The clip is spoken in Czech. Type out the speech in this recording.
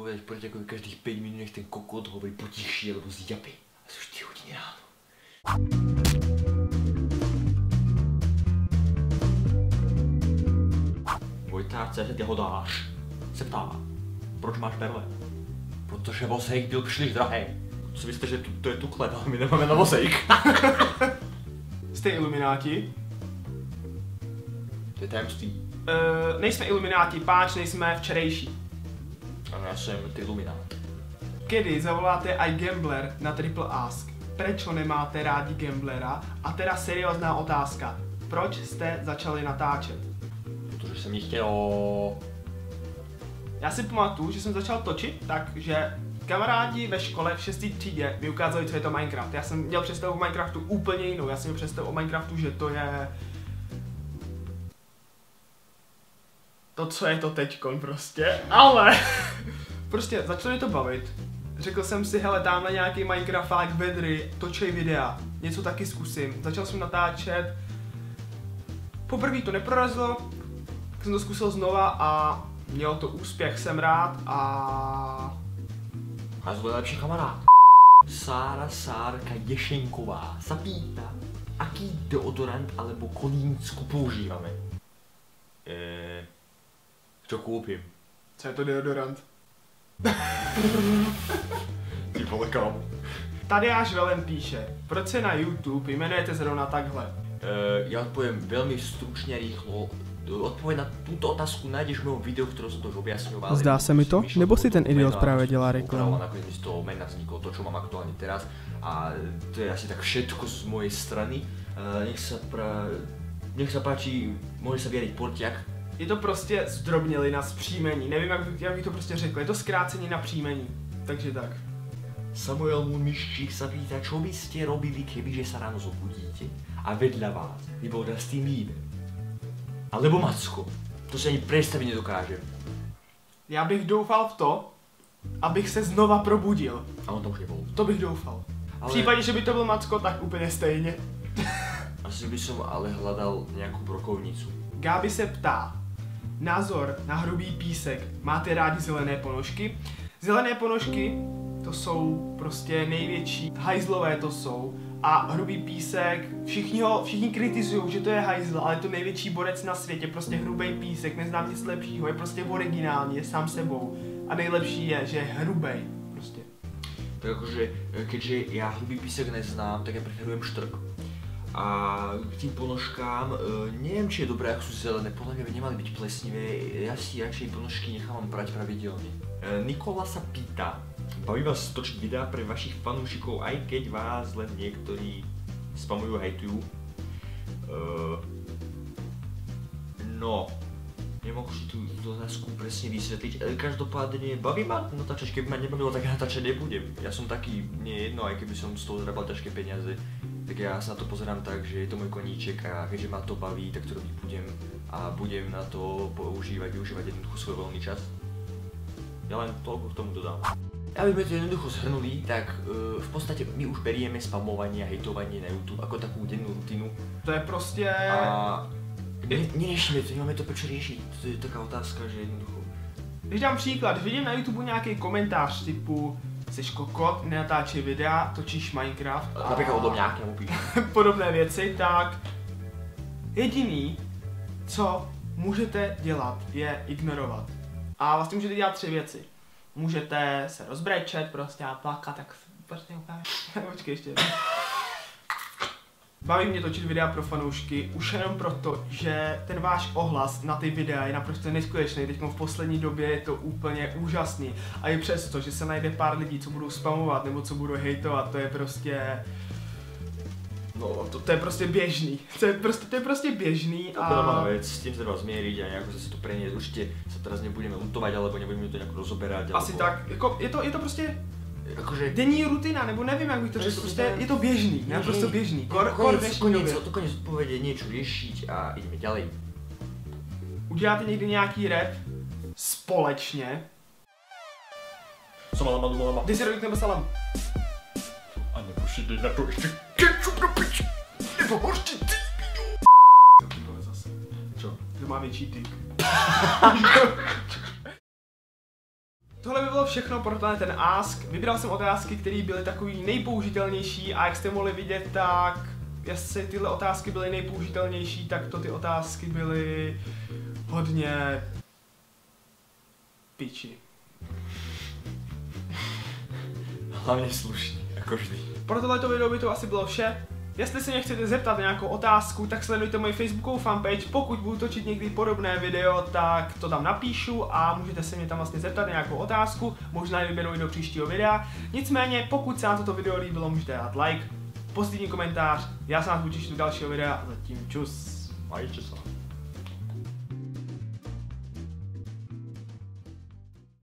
povedať Porťákovi každých 5 minút, nech ten kokot hovorí potichšie, lebo zjapí. A sú 4 hodiny ráno. Vojta, co ty ho dáš? Se ptá. Proč máš berle? Protože vozejk byl příliš drahý. Co myslíte, že to je tukle, ale my nemáme na vozejk. Jste ilumináti? To je tajemství. Nejsme ilumináti, páč nejsme včerejší. Ano, já jsem iluminát. Kedy zavoláte iGambler na Triple Ask? Prečo nemáte rádi gamblera? A teda seriózná otázka. Proč jste začali natáčet? Protože jsem jí chtěl... Já si pamatuju, že jsem začal točit, takže kamarádi ve škole v 6. třídě mi ukázali, co je to Minecraft. Já jsem měl představu o Minecraftu úplně jinou. Já jsem měl představu o Minecraftu, že to je... to, co je to teďkon prostě, ale prostě začalo mě to bavit. Řekl jsem si, hele, tamhle nějaký Minecrafták vedry, točej videa, něco taky zkusím. Začal jsem natáčet, poprvé to neprorazilo, tak jsem to zkusil znova a mělo to úspěch, jsem rád a... A to je lepší kamarád. Sárka Ješenková sa pýta, aký deodorant alebo kolínsku používame. Čo koupím? Co je to deodorant? Ty vole, kam? Tadeáš Velem píše, proč se na YouTube jmenujete zrovna takhle? Ja odpoviem veľmi stručne rýchlo. Odpověď na tuto otázku najdeš v mém videu, kterou jsem to už objasňoval. Zdá se mi to? Nebo si ten idiot právě dělá reklamu? Nakoniec mi z toho mena vzniklo to, čo mám aktuálne teraz. A to je asi tak všetko z mojej strany. Nech sa páči, môže sa vyjadriť Porťák. Je to prostě zdrobnělina z příjmení, nevím jak bych to prostě řekl, je to zkrácení na příjmení, takže tak. Samuel Munmiščík sa pýta, čo by ste robili, kebyže sa ráno zobudíte a vedľa vás by bol Dustin Bieber. Alebo Macko. To si ani představit nedokážem. Já bych doufal v to, abych se znova probudil. A on to už nebol. To bych doufal. Ale... V případě, že by to byl Macko, tak úplně stejně. Asi by som ale hľadal nejakú brokovnicu. Gáby se ptá. Názor na hrubý písek. Máte rádi zelené ponožky? Zelené ponožky, to jsou prostě největší hajzlové to jsou. A hrubý písek, všichni kritizují, že to je hajzl, ale je to největší borec na světě, prostě hrubý písek, neznám nic lepšího, je prostě originální, je sám sebou. A nejlepší je, že je hrubej, prostě. Tak akože, keďže ja hrubý písek neznám, tak ja preferujem štrk. A k tým ponožkám, neviem, či je dobré, ak sú zelené, podľa mňa by nemali byť plesnivé, ja si radšej ponožky nechávam prať pravidelne. Nikola sa pýta, baví vás točiť videá pre vašich fanúšikov, aj keď vás len niektorí spamujú, hejtujú? No, nemôžu si tú otázku presne vysvetliť. Každopádne baví ma natáčať, keby ma nebavilo, tak natáčať nebudem. Ja som taký, nie jedno, aj keby som z toho zarábal ťažké peniaze, tak ja sa na to pozerám tak, že je to môj koníček a keďže ma to baví, tak to robiť budem a budem na to využívať jednoducho svoj voľný čas. Ja len toľko k tomu dodám. Aby sme to jednoducho zhrnuli, tak v podstate my už berieme spamovanie a hejtovanie na YouTube ako takú dennú rutinu. To je prostě... A neriešime to, nemáme to prečo riešiť, to je taká otázka, že jednoducho... Když dám příklad, když vidím na YouTube nějaký komentář typu jsi kokot, nenatáčej videa, točíš Minecraft a... Například odo nějak nebo podobné věci, tak jediný, co můžete dělat, je ignorovat. A vlastně můžete dělat 3 věci. Můžete se rozbrečet prostě a plakat, tak prostě úplně... Počkej ještě. Baví mě točit videa pro fanoušky, už jenom proto, že ten váš ohlas na ty videa je naprosto neskutečný. Teď v poslední době je to úplně úžasný. A i přesto, že se najde pár lidí, co budou spamovat nebo co budou hejtovat, to je prostě... No, to je prostě běžný. To je prostě běžný a... To je malá vec, s tím se treba zmieriť a nejako zase to preniesť. Určite sa teraz nebudeme lutovať, alebo nebudeme to nejako rozoberať. Asi tak, jako je to prostě... Akože... denní rutina, nebo nevím, jak bych to řekl, prostě je to běžný, naprosto běžný. Konec odpovede niečo riešiť a ideme ďalej. Uděláte někdy nějaký rap společně? Malama. Ty si rodík nebo salam? A nebo si dej na to ještě ketchup do piči. Nebo hořčí ty. Zase. Čo? Kdo má větší tyk? Tohle by bylo všechno pro ten ask. Vybral jsem otázky, které byly takový nejpoužitelnější a jak jste mohli vidět, tak jestli tyhle otázky byly nejpoužitelnější, tak to ty otázky byly hodně piči. Hlavně slušný, jako vždy. Pro tohleto video by to asi bylo vše. Jestli se mě chcete zeptat na nějakou otázku, tak sledujte moji facebookovou fanpage. Pokud budu točit někdy podobné video, tak to tam napíšu a můžete se mě tam vlastně zeptat na nějakou otázku. Možná ji vyberu i do příštího videa. Nicméně, pokud se vám toto video líbilo, můžete dát like, pozitivní komentář. Já se na vás budu těšit do dalšího videa a zatím čus. Majte se.